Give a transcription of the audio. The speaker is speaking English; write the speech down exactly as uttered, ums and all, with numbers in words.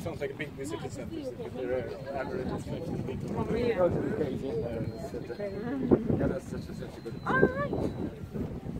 sounds like a big visitor center. Their average is like a big. Go to the cave, yeah. Yeah, that's such a, such a good. All right.